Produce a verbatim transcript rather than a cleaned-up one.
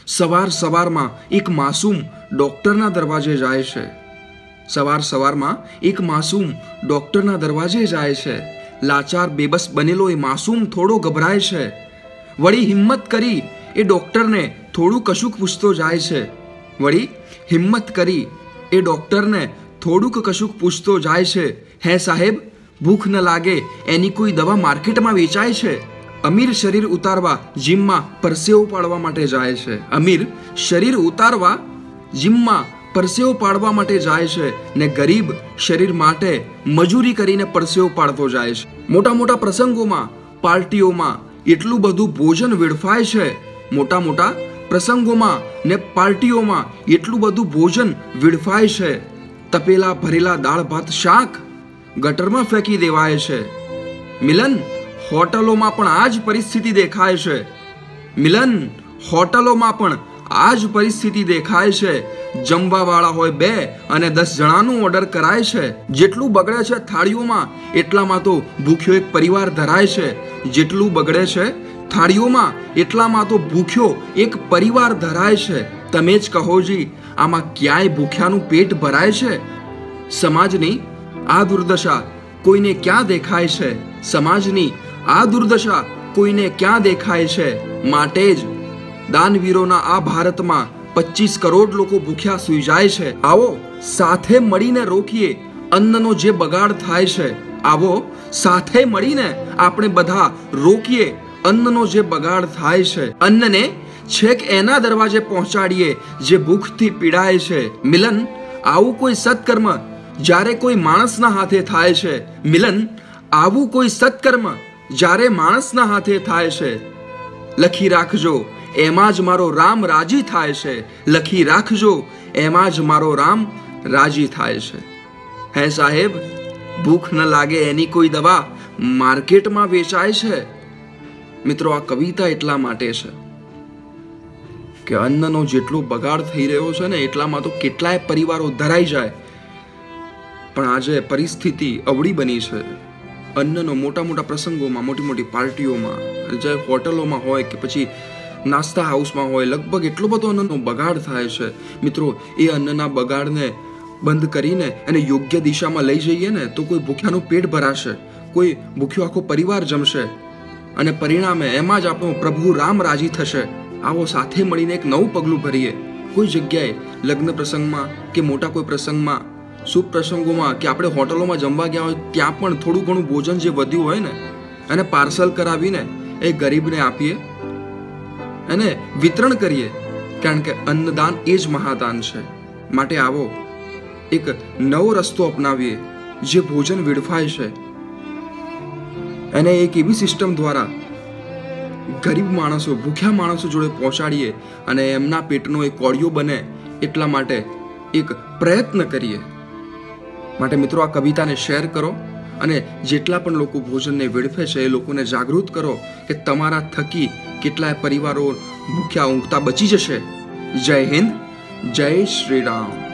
સવાર સવારમાં એક માસૂમ ડોક્ટરના દરવાજે જાય છે. સવાર સવારમાં એક માસૂમ ડોક્ટરના દરવાજે જાય છે. લાચાર બેબસ બનેલો એ માસૂમ થોડો ગભરાય છે. વળી હિંમત કરી એ ડોક્ટરને થોડું કશુંક પૂછતો જાય છે. વળી હિંમત કરી એ ડોક્ટરને થોડુંક કશુંક પૂછતો જાય છે. હે સાહેબ, ભૂખ ન લાગે એની કોઈ દવા માર્કેટમાં વેચાય છે? અમીર શરીર ઉતારવા જીમમાં પરસેવો પાડવા માટે જાય છે. અમીર શરીર ઉતારવા જીમમાં પરસેવો પાડવા માટે જાય છે ને ગરીબ શરીર માટે મજૂરી કરીને પરસેવો પાડતો જાય છે. મોટા મોટા પ્રસંગોમાં, પાર્ટીઓમાં એટલું બધું ભોજન વેડફાય છે. મોટા મોટા પ્રસંગોમાં ને પાર્ટીઓમાં એટલું બધું ભોજન વેડફાય છે. તપેલા ભરેલા દાળ ભાત શાક ગટરમાં ફેંકી દેવાય છે. મિલન, હોટલોમાં પણ આ જ પરિસ્થિતિ દેખાય છે. મિલન, હોટલોમાં પણ આ જ પરિસ્થિતિ દેખાય છે. જમવા વાળા હોય બે અને દસ જણાનું ઓર્ડર કરાય છે. જેટલું બગડે છે થાળીઓમાં એટલામાં તો ભૂખ્યો એક પરિવાર ધરાય છે. જેટલું બગડે છે થાળીઓમાં એટલામાં તો ભૂખ્યો એક પરિવાર ધરાય છે. તમે જ કહો જી, આમાં ક્યાંય ભૂખ્યાનું પેટ ભરાય છે? સમાજની આ દુર્દશા કોઈને ક્યાં દેખાય છે? સમાજની આ દુર્દશા કોઈને ક્યાં દેખાય છે? માટે જ દાનવીરોના આ ભારતમાં પચીસ કરોડ લોકો ભૂખ્યા સૂઈ જાય છે. આવો સાથે મળીને રોકીએ અન્નનો જે બગાડ થાય છે. આવો સાથે મળીને આપણે બધા રોકીએ અન્નનો જે બગાડ થાય છે. અન્નને છેક એના દરવાજે પહોંચાડીએ જે ભૂખથી પીડાય છે. મિલન, આવું કોઈ સત્કર્મ જ્યારે કોઈ માણસના હાથે થાય છે. મિલન, આવું કોઈ સત્કર્મ જ્યારે માણસના હાથે થાય છે. લખી રાખજો, એમાં જ મારો રામ રાજી થાય છે. લખી રાખજો, એમાં જ મારો રામ રાજી થાય છે. હે સાહેબ, ભૂખ ન લાગે એની કોઈ દવા માર્કેટમાં વેચાય છે? મિત્રો, આ કવિતા એટલા માટે છે કે અન્નનો જેટલો બગાડ થઈ રહ્યો છે ને એટલામાં તો કેટલાય પરિવારો ધરાઈ જાય. પણ આજે પરિસ્થિતિ અવળી બની છે. અન્નનો મોટા મોટા પ્રસંગોમાં, મોટી મોટી પાર્ટીઓમાં, જે હોટલોમાં હોય કે પછી નાસ્તા હાઉસમાં હોય, લગભગ એટલો બધો અન્નનો બગાડ થાય છે. મિત્રો, એ અન્નના બગાડને બંધ કરીને એને યોગ્ય દિશામાં લઈ જઈએ ને તો કોઈ ભૂખ્યાનું પેટ ભરાશે, કોઈ ભૂખ્યો આખો પરિવાર જમશે અને પરિણામે એમાં જ આપણો પ્રભુ રામ રાજી થશે. આવો સાથે મળીને એક નવું પગલું ભરીએ. કોઈ જગ્યાએ લગ્ન પ્રસંગમાં કે મોટા કોઈ પ્રસંગમાં, શુભ પ્રસંગોમાં કે આપણે હોટલોમાં જમવા ગયા હોય ત્યાં પણ થોડું ઘણું ભોજન જે વધ્યું હોય ને એને પાર્સલ કરાવીને એ ગરીબને આપીએ અને વિતરણ કરીએ. કારણ કે અન્નદાન એ જ મહાદાન છે. માટે આવો એક નવો રસ્તો અપનાવીએ. જે ભોજન વેડફાય છે એને એક એવી સિસ્ટમ દ્વારા ગરીબ માણસો, ભૂખ્યા માણસો જોડે પહોંચાડીએ અને એમના પેટનો એક કોળિયો બને એટલા માટે એક પ્રયત્ન કરીએ. માટે મિત્રો, આ કવિતાને શેર કરો અને જેટલા પણ લોકો ભોજનને વેડફે છે એ લોકોને જાગૃત કરો કે તમારા થકી કેટલાય પરિવારો ભૂખ્યા ઊંઘતા બચી જશે. જય હિન્દ, જય શ્રી રામ.